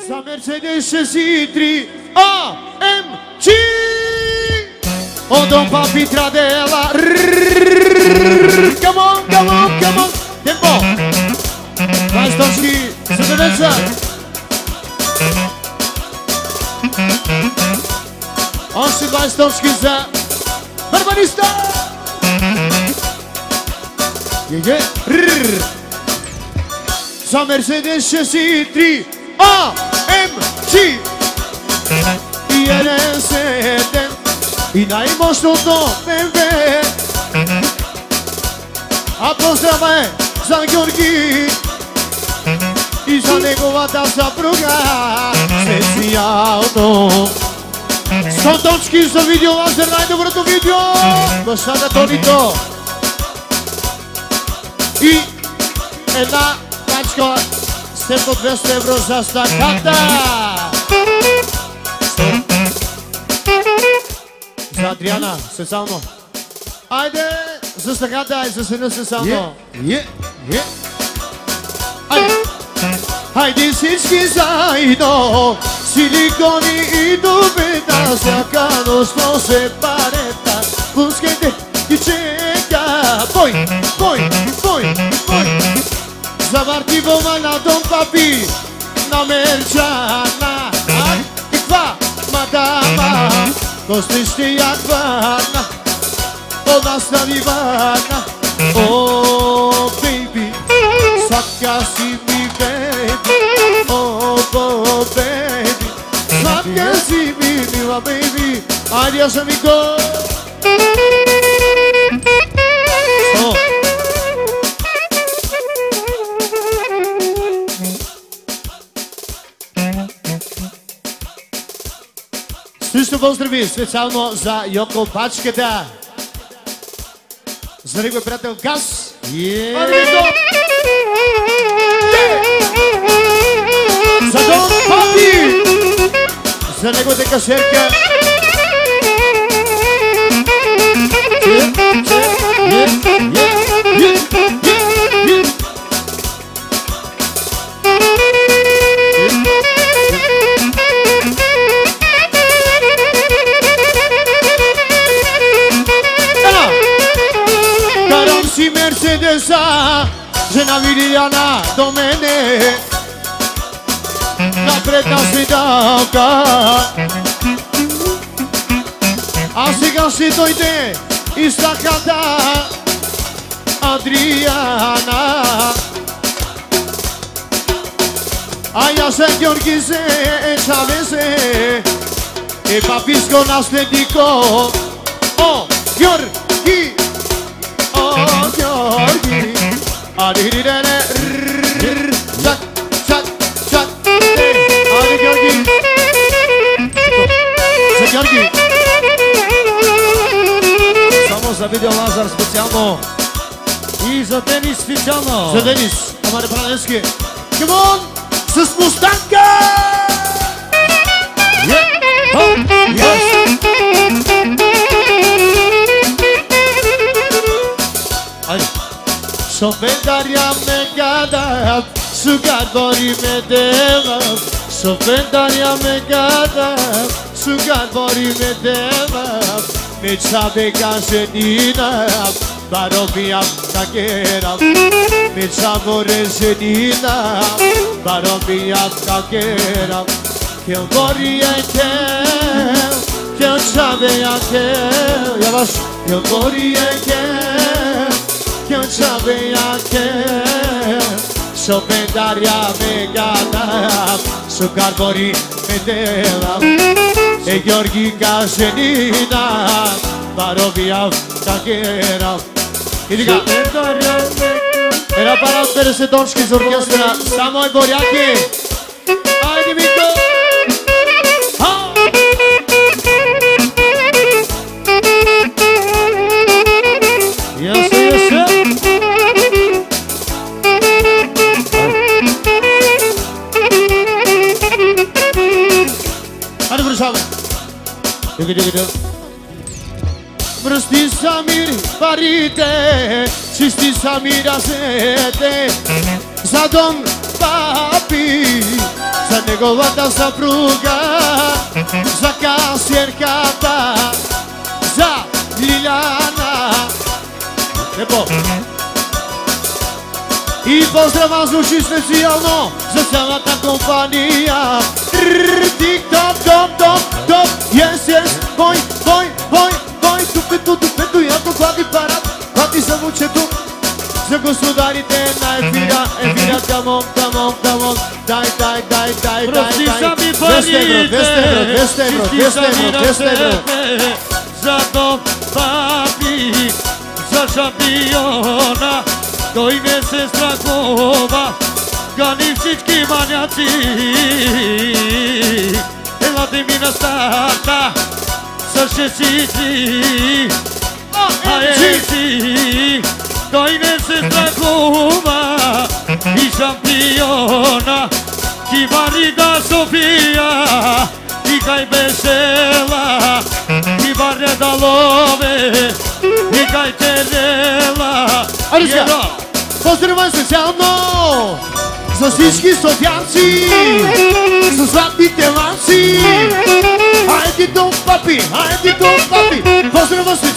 za Mercedes 63 AMG. O Dom Papi Tradela. Come on, come on, come on. Tempo. Majstorski, Srebrnica. Osi Majstorski za Barbarista. Za Mercedes 63 AMG i RS7 i najmoćnodno BMW. A pozdrava je za Georgi i za njegovata supruga specijalno. Sotočki za video lazer, najdobroto video. Do sada to ni to. I една пачка 100-200 евро за стаката. За Адриана, специално. Айде, за стаката, айде, за сина специално. Айде. Хайде всички заедно, силикони и дубета, всяка нощ се парета, пускайте и чека. Бой, бой, бой, бой. Завърти вълна на Дом Папи, на Мерчана. И това, мадама, гости ще я хвана, от нас на дивана. О, бейби, сладка си ми, бейби. О, бейби, сладка си ми, мила бейби. Адиос, амиго. Също поздрави специално за Йоко Пачката. За него приятел Газ. За Дом Папи. За неговата кашерка. Mercedesa, žena Vilijana do mene, napredna седалка. А сега ще дойде и стаката Адриана. А я се Георги се Чавезе и паписко наследнико. О, Георги! Georgi, adirirene, çak, çak, çak, hadi Georgi, za Georgi, samo za video lazer specijalno i za Denis specijalno, za Denis, Amare Praneski, come on, s Mustanka, Sofendarja me gada, sugar bori me deva. Sofendarja me gada, sugar bori me deva. Me sabe gaženina, barobija kakera. Me sabore ženina, barobija kakera. Kel bori je kel, kel sabe ja kel. Ja vas, kel bori je kel. Io sapevo che Sofendarja me gada, su Carbori meteva e Georgi Gaženina, Barovija kakera. I diga, era para Persetonski iz orkestra, samo i Borjaki. Ajde Miko! Mrsti Samir parite, čisti Samira sete, za Dom Papi, za неговата съпруга, за касиерката, за Лиляна. Небо. И поздрава звучи специално за цялата компания. Тик-топ, yes, бой, тупето, яко хвати парад, хвати за мучето. За господарите на ефира, камон, дай. Прости са ми парите, 200 евро. За дом папи, за шампиона, той не се страхува, гани всички маняци. Елате ми на старта, с шесици, аеци. Той не се страхува и шампиона, Кибарида София, и кай весела, Кибарида лове, и кай терела. Аризка, поздравай специално за всички софианци, за златните ланци. Хайде дом папи, поздравай специално.